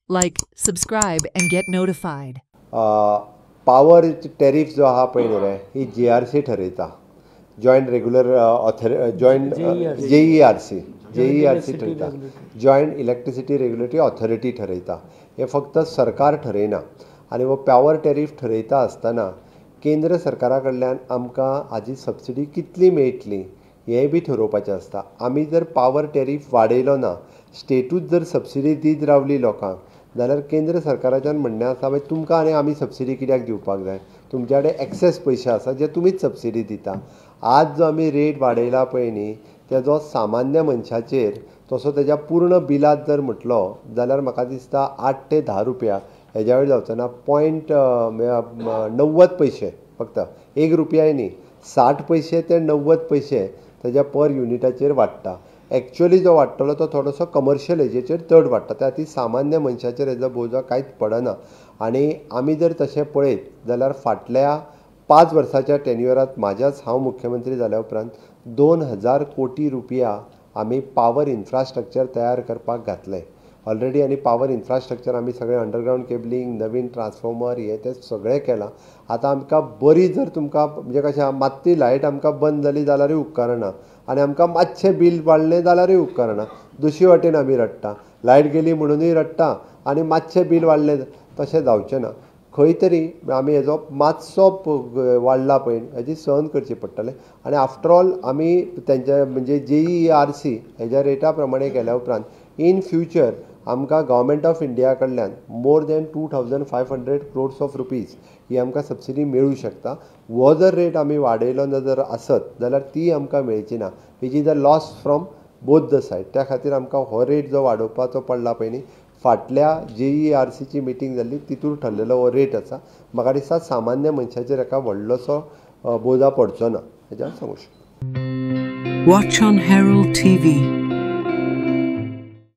Like, subscribe, and get notified. Power tariff जो आहा पळय न्ही रे ही JRC ठरयता. जॉयंट रेग्युलर जॉयंट JERC ठरयता. जॉयंट इलेक्ट्रिसिटी रेग्युलेटरी ऑथॉरिटी ठरयता. हे फक्त सरकार ठरयना. आनी हो पॉवर टॅरिफ ठरयता आसतना केंद्र सरकारा कडल्यान आमकां हाजी सबसिडी कितली मेळटली हेंय बी ठरोवपाचें आसता. आमी जर पॉवर टॅरिफ वाडयलो ना, स्टेटूच जर सबसिडी दीत रावली लोकांक, जाल्यार केंद्र सरकाराच्यान म्हणणें आसा मागीर तुमकां आनी आमी सबसिडी कित्याक दिवपाक जाय. तुमचे कडेन एक्सेस पयशे आसा जे तुमीच सबसिडी दिता. आज जो आमी रेट वाडयला पळय न्ही तेजो सामान्य मनशाचेर तसो तेज्या पूर्ण बिलात जर म्हटलो जाल्यार म्हाका दिसता 8 ते 10 रुपया हेज्या वयर जावचना. 90 पैसे फक्त 1 रुपयाय न्ही 60 पैसे ते 90 पैसे तेज्या पर युनिटाचेर वाडटा. एक्चुअली जो वाडटलो तो थोडोसो कमर्शियल हेजेचेर चड वाडटा. त्या खातीर सामान्य मनशाचेर हेजो बोजा कांयच पडना. आनी आमी जर तशें पळयत जाल्यार फाटल्या 5 वर्साच्या टेन्युअरांत हांव मुख्यमंत्री जाल्या उपरांत 2000 कोटी रुपया आमी पॉवर इन्फ्रास्ट्रक्चर तयार करपाक घातलें ऑलरेडी. आनी पॉवर इन्फ्रास्ट्रक्चर आमी सगळें अंडरग्रावंड केबलिंग, नवीन ट्रान्सफॉर्मर हें तें सगळें केलां. आतां आमकां बरी जर तुमकां म्हणजे कशें आहा मात्ती लायट आमकां बंद जाली जाल्यारूय उपकारना आनी आमकां मातशें बील वाडलें जाल्यारूय उपकारना. दुसरे वाटेन आमी रडटा, लायट गेली म्हणुनूय रडटा आनी मातशें बील वाडलें तशें जावचें ना. खंय तरी आमी हेजो मातसो वाडला पळय हेजी सहन करची पडटलें. आनी आफ्टर ऑल आमी तेंच्या म्हणजे JERC हेज्या रेटा प्रमाणे गेल्या उपरांत इन फ्युचर आमकां गव्हर्मेंट ऑफ इंडिया कडल्यान more than 2500 crores of rupees ही आमकां सबसिडी मेळूं शकता. हो जर रेट आमी वाडयलो जर आसत जाल्यार ती आमकां मेळची ना. Which is a loss from both the side. त्या खातीर आमकां हो रेट जो वाडोवपाचो पडला पळय न्ही फाटल्या JERCची मिटींग जाल्ली तितून ठरलेलो हो रेट आसा. म्हाका दिसता सामान्य मनशाचेर हेका व्हडलोसो बोजा पडचो ना हेजें हांव सांगूं शकता. Watch on Herald TV.